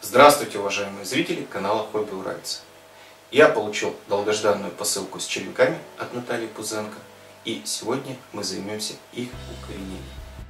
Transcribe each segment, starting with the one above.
Здравствуйте, уважаемые зрители канала Хобби Уральца. Я получил долгожданную посылку с черенками от Натальи Пузенко, и сегодня мы займемся их укоренением.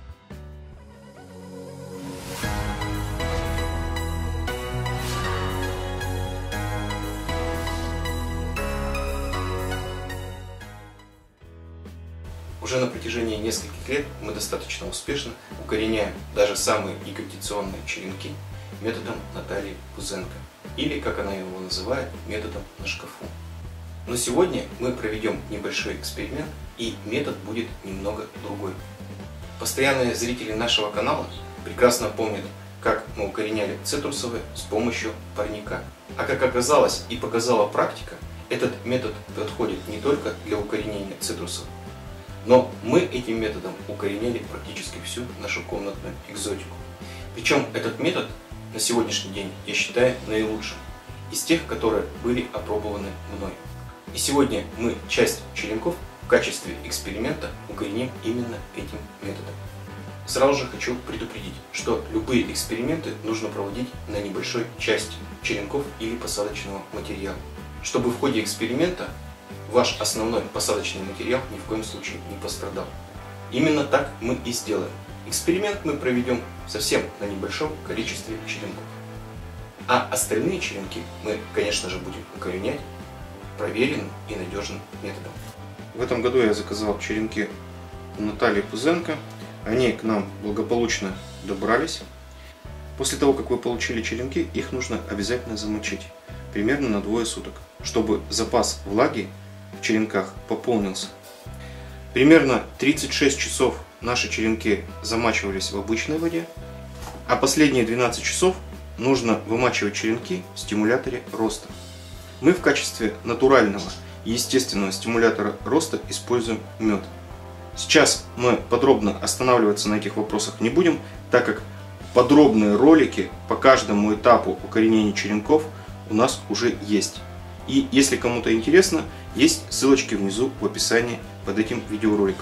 Уже на протяжении нескольких лет мы достаточно успешно укореняем даже самые ягодицонные черенки методом Натальи Пузенко, или, как она его называет, методом на шкафу. Но сегодня мы проведем небольшой эксперимент, и метод будет немного другой. Постоянные зрители нашего канала прекрасно помнят, как мы укореняли цитрусовые с помощью парника. А как оказалось и показала практика, этот метод подходит не только для укоренения цитрусов, но мы этим методом укореняли практически всю нашу комнатную экзотику. Причем этот метод на сегодняшний день я считаю наилучшим из тех, которые были опробованы мной. И сегодня мы часть черенков в качестве эксперимента укореним именно этим методом. Сразу же хочу предупредить, что любые эксперименты нужно проводить на небольшой части черенков или посадочного материала, чтобы в ходе эксперимента ваш основной посадочный материал ни в коем случае не пострадал. Именно так мы и сделаем. Эксперимент мы проведем совсем на небольшом количестве черенков. А остальные черенки мы, конечно же, будем укоренять проверенным и надежным методом. В этом году я заказал черенки у Натальи Пузенко. Они к нам благополучно добрались. После того, как вы получили черенки, их нужно обязательно замочить примерно на 2 суток, чтобы запас влаги в черенках пополнился. Примерно 36 часов наши черенки замачивались в обычной воде, а последние 12 часов нужно вымачивать черенки в стимуляторе роста. Мы в качестве натурального и естественного стимулятора роста используем мед. Сейчас мы подробно останавливаться на этих вопросах не будем, так как подробные ролики по каждому этапу укоренения черенков у нас уже есть. И если кому-то интересно, есть ссылочки внизу в описании под этим видеороликом.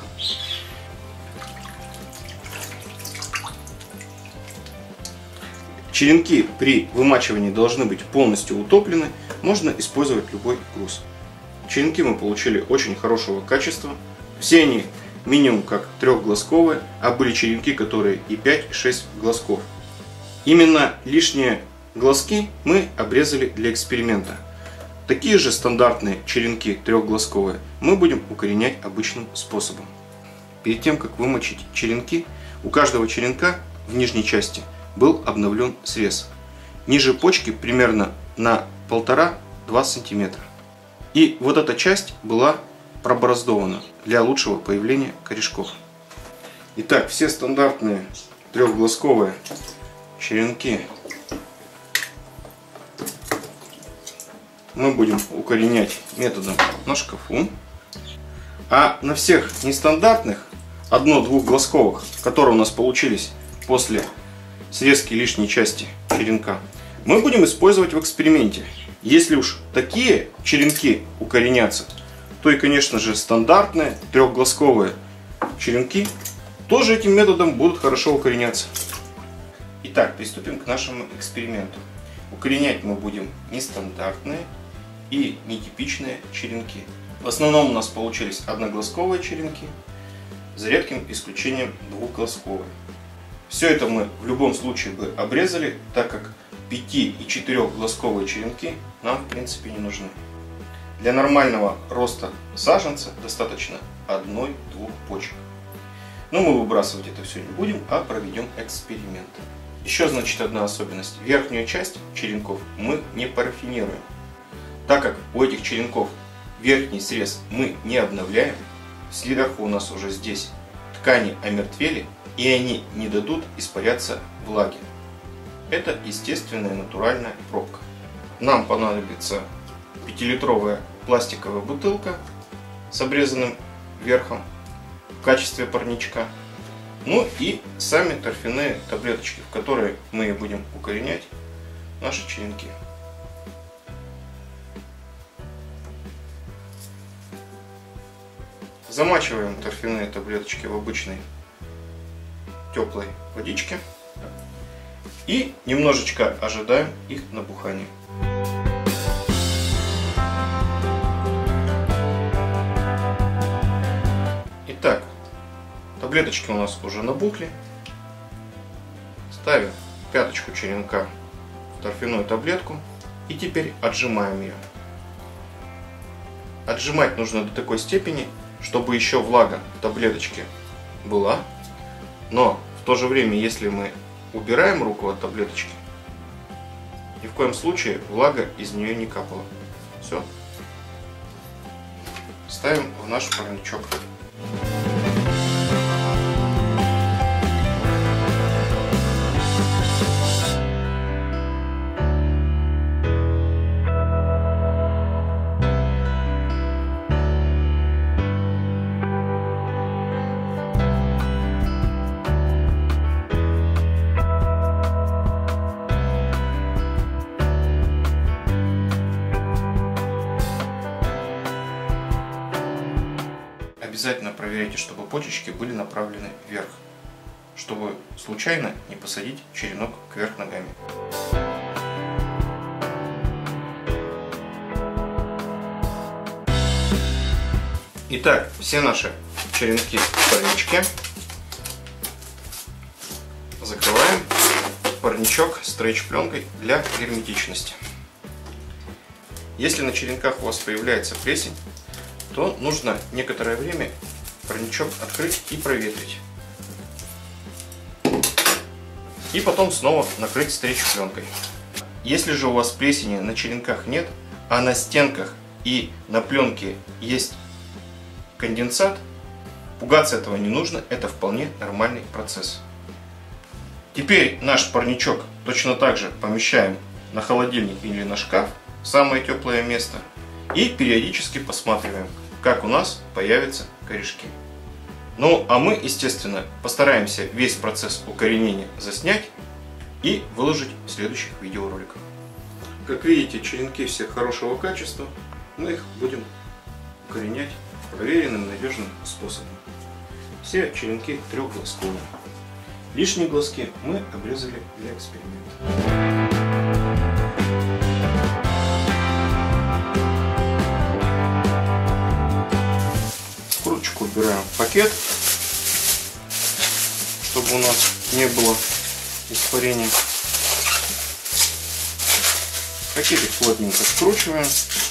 Черенки при вымачивании должны быть полностью утоплены, можно использовать любой груз. Черенки мы получили очень хорошего качества, все они минимум как 3-глазковые, а были черенки, которые и 5, и 6 глазков. Именно лишние глазки мы обрезали для эксперимента. Такие же стандартные черенки 3-глазковые мы будем укоренять обычным способом. Перед тем, как вымочить черенки, у каждого черенка в нижней части был обновлен срез. Ниже почки примерно на 1,5-2 см. И вот эта часть была пробороздована для лучшего появления корешков. Итак, все стандартные 3-глазковые черенки мы будем укоренять методом на шкафу. А на всех нестандартных 1-2-глазковых, которые у нас получились после срезки лишней части черенка, мы будем использовать в эксперименте. Если уж такие черенки укоренятся, то и, конечно же, стандартные 3-глазковые черенки тоже этим методом будут хорошо укореняться. Итак, приступим к нашему эксперименту. Укоренять мы будем нестандартные и нетипичные черенки. В основном у нас получились 1-глазковые черенки, за редким исключением 2-глазковые. Все это мы в любом случае бы обрезали, так как 5- и 4-глазковые черенки нам в принципе не нужны. Для нормального роста саженца достаточно 1-2 почек. Но мы выбрасывать это все не будем, а проведем эксперимент. Еще, значит, одна особенность. Верхнюю часть черенков мы не парафинируем. Так как у этих черенков верхний срез мы не обновляем, сверху у нас уже здесь ткани омертвели, и они не дадут испаряться влаге. Это естественная натуральная пробка. Нам понадобится 5-литровая пластиковая бутылка с обрезанным верхом в качестве парничка. Ну и сами торфяные таблеточки, в которые мы будем укоренять наши черенки. Замачиваем торфяные таблеточки в обычной теплой водичке. И немножечко ожидаем их набухания. Итак, таблеточки у нас уже набухли. Ставим пяточку черенка в торфяную таблетку и теперь отжимаем ее. Отжимать нужно до такой степени, чтобы еще влага в таблеточке была, но в то же время, если мы убираем руку от таблеточки, ни в коем случае влага из нее не капала. Все. Ставим в наш парничок. Обязательно проверяйте, чтобы почечки были направлены вверх, чтобы случайно не посадить черенок кверх ногами. Итак, все наши черенки в парничке. Закрываем парничок стрейч-пленкой для герметичности. Если на черенках у вас появляется плесень, то нужно некоторое время парничок открыть и проветрить. И потом снова накрыть стрейч-пленкой. Если же у вас плесени на черенках нет, а на стенках и на пленке есть конденсат, пугаться этого не нужно, это вполне нормальный процесс. Теперь наш парничок точно так же помещаем на холодильник или на шкаф, в самое теплое место, и периодически посматриваем, как у нас появятся корешки. Ну, а мы, естественно, постараемся весь процесс укоренения заснять и выложить в следующих видеороликах. Как видите, черенки все хорошего качества, мы их будем укоренять проверенным, надежным способом. Все черенки трехглазковые. Лишние глазки мы обрезали для эксперимента. Кружечку убираем в пакет, чтобы у нас не было испарения. Пакетик плотненько скручиваем.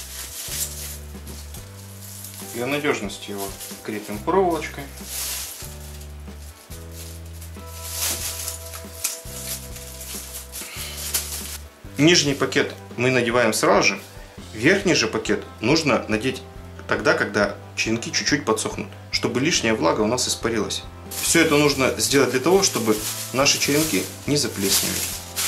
Для надежности его крепим проволочкой. Нижний пакет мы надеваем сразу же. Верхний же пакет нужно надеть тогда, когда черенки чуть-чуть подсохнут, чтобы лишняя влага у нас испарилась. Все это нужно сделать для того, чтобы наши черенки не заплесневели.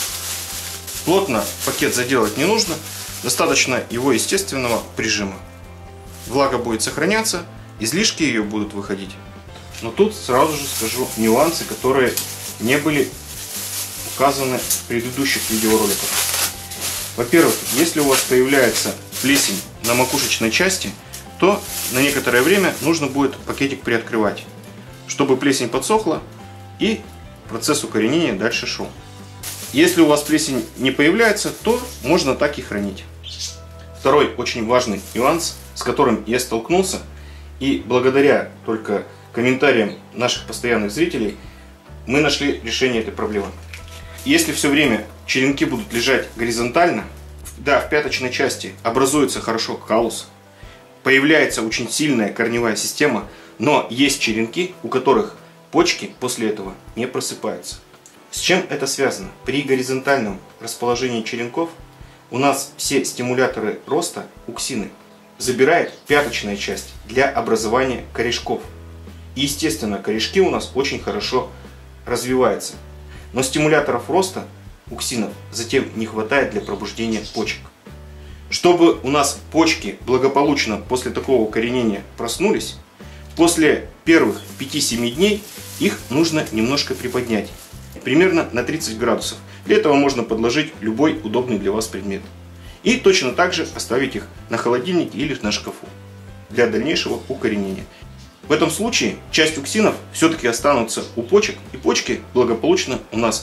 Плотно пакет заделать не нужно, достаточно его естественного прижима. Влага будет сохраняться, излишки ее будут выходить. Но тут сразу же скажу нюансы, которые не были указаны в предыдущих видеороликах. Во-первых, если у вас появляется плесень на макушечной части, то на некоторое время нужно будет пакетик приоткрывать, чтобы плесень подсохла и процесс укоренения дальше шел. Если у вас плесень не появляется, то можно так и хранить. Второй очень важный нюанс, с которым я столкнулся, и благодаря только комментариям наших постоянных зрителей мы нашли решение этой проблемы. Если все время черенки будут лежать горизонтально, да, в пяточной части образуется хорошо каллус, появляется очень сильная корневая система, но есть черенки, у которых почки после этого не просыпаются. С чем это связано? При горизонтальном расположении черенков у нас все стимуляторы роста, уксины, забирает пяточная часть для образования корешков. И, естественно, корешки у нас очень хорошо развиваются. Но стимуляторов роста, уксинов, затем не хватает для пробуждения почек. Чтобы у нас почки благополучно после такого укоренения проснулись, после первых 5-7 дней их нужно немножко приподнять, примерно на 30 градусов. Для этого можно подложить любой удобный для вас предмет. И точно так же оставить их на холодильнике или на шкафу для дальнейшего укоренения. В этом случае часть уксинов все-таки останутся у почек, и почки благополучно у нас в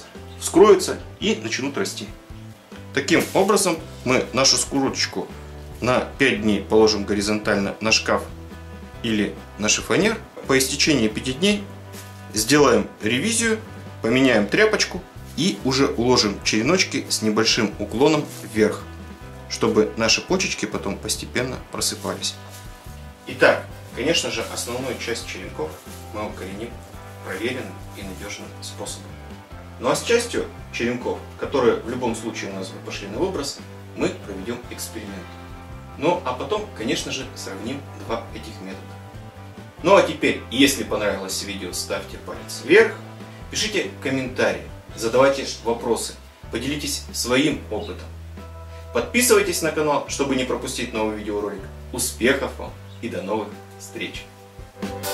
вскроются и начнут расти. Таким образом мы нашу сковородочку на 5 дней положим горизонтально на шкаф или на шифоньер. По истечении 5 дней сделаем ревизию, поменяем тряпочку и уже уложим череночки с небольшим уклоном вверх, чтобы наши почечки потом постепенно просыпались. Итак, конечно же, основную часть черенков мы укореним проверенным и надежным способом. Ну а с частью черенков, которые в любом случае у нас бы пошли на выброс, мы проведем эксперимент. Ну а потом, конечно же, сравним два этих метода. Ну а теперь, если понравилось видео, ставьте палец вверх, пишите комментарии, задавайте вопросы, поделитесь своим опытом. Подписывайтесь на канал, чтобы не пропустить новый видеоролик. Успехов вам и до новых встреч!